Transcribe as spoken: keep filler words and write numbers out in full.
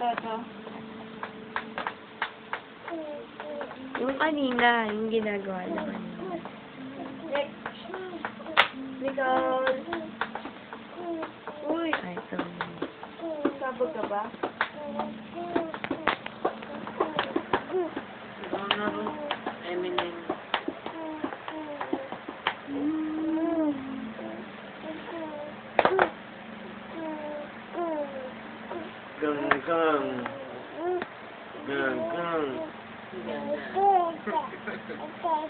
ito, ito. Yung kanina, yung ginagawa na kanina. Next. Nicole. Uy, Ay, ito. sabog ka ba? Eminem. Gang gang. Gang gang.